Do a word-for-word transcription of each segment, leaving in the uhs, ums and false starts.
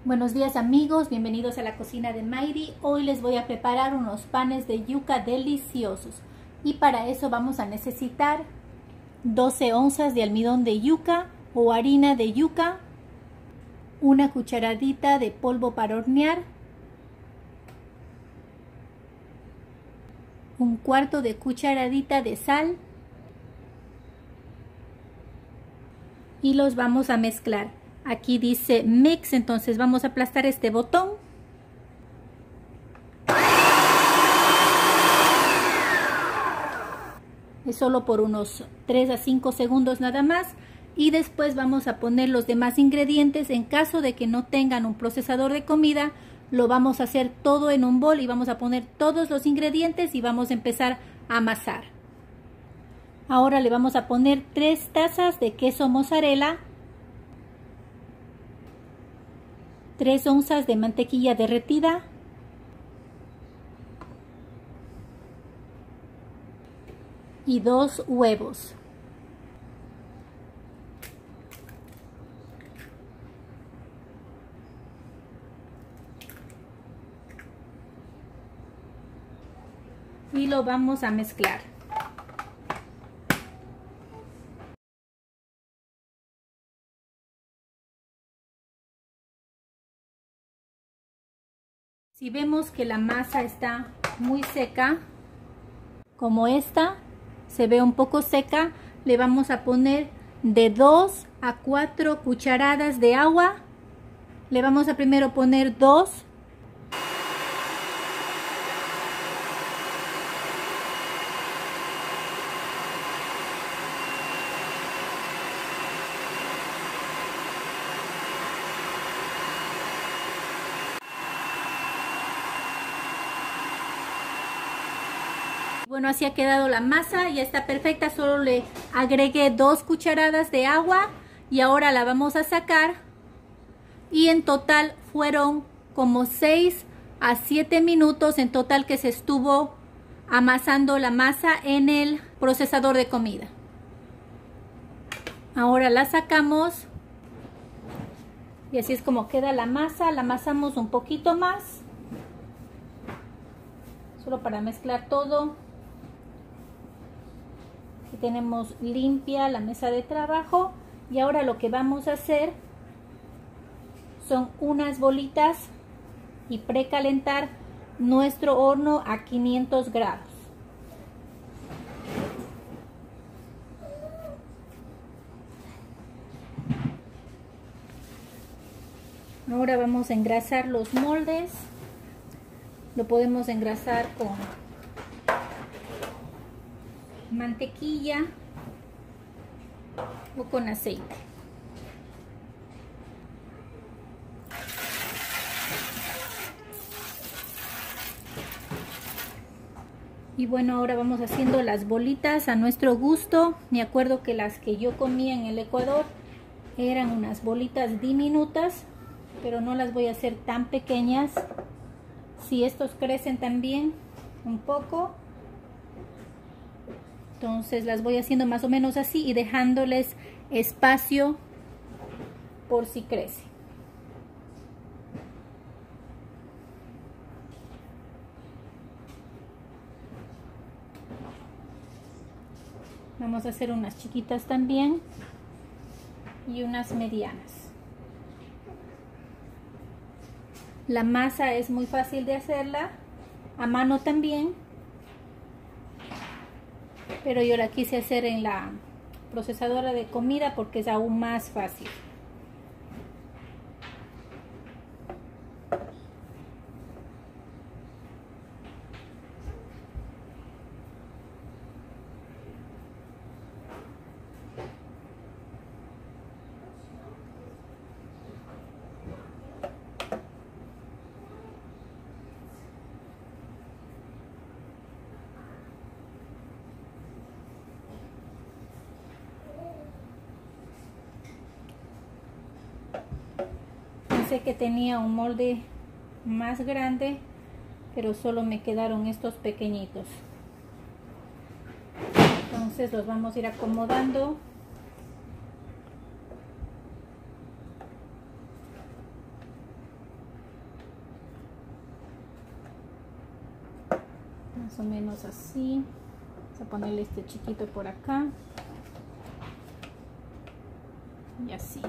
Buenos días amigos, bienvenidos a la cocina de Mayri. Hoy les voy a preparar unos panes de yuca deliciosos y para eso vamos a necesitar doce onzas de almidón de yuca o harina de yuca, una cucharadita de polvo para hornear, un cuarto de cucharadita de sal y los vamos a mezclar. Aquí dice mix, entonces vamos a aplastar este botón. Es solo por unos tres a cinco segundos nada más. Y después vamos a poner los demás ingredientes. En caso de que no tengan un procesador de comida, lo vamos a hacer todo en un bol y vamos a poner todos los ingredientes y vamos a empezar a amasar. Ahora le vamos a poner tres tazas de queso mozzarella, tres onzas de mantequilla derretida, y dos huevos. Y lo vamos a mezclar. Si vemos que la masa está muy seca, como esta, se ve un poco seca, le vamos a poner de dos a cuatro cucharadas de agua. Le vamos a primero poner dos. Bueno, así ha quedado la masa, ya está perfecta, solo le agregué dos cucharadas de agua y ahora la vamos a sacar. Y en total fueron como seis a siete minutos en total que se estuvo amasando la masa en el procesador de comida. Ahora la sacamos y así es como queda la masa. La amasamos un poquito más, solo para mezclar todo. Aquí tenemos limpia la mesa de trabajo y ahora lo que vamos a hacer son unas bolitas y precalentar nuestro horno a quinientos grados. Ahora vamos a engrasar los moldes. Lo podemos engrasar con mantequilla o con aceite. Y bueno, ahora vamos haciendo las bolitas a nuestro gusto. Me acuerdo que las que yo comía en el Ecuador eran unas bolitas diminutas, pero no las voy a hacer tan pequeñas. Si estos crecen también un poco, entonces las voy haciendo más o menos así y dejándoles espacio por si crece. Vamos a hacer unas chiquitas también y unas medianas. La masa es muy fácil de hacerla, a mano también, pero yo la quise hacer en la procesadora de comida porque es aún más fácil. Pensé que tenía un molde más grande, pero solo me quedaron estos pequeñitos. Entonces los vamos a ir acomodando más o menos así. Vamos a ponerle este chiquito por acá y así.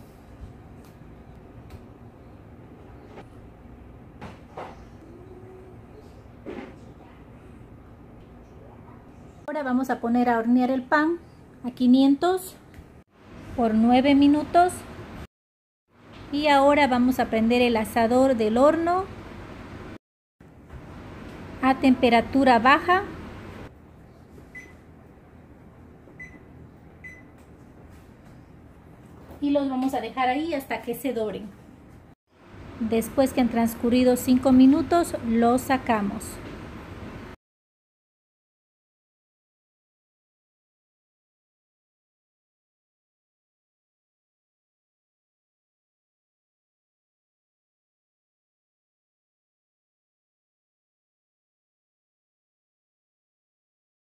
Ahora vamos a poner a hornear el pan a quinientos por nueve minutos. Y ahora vamos a prender el asador del horno a temperatura baja. Y los vamos a dejar ahí hasta que se doren. Después que han transcurrido cinco minutos, los sacamos.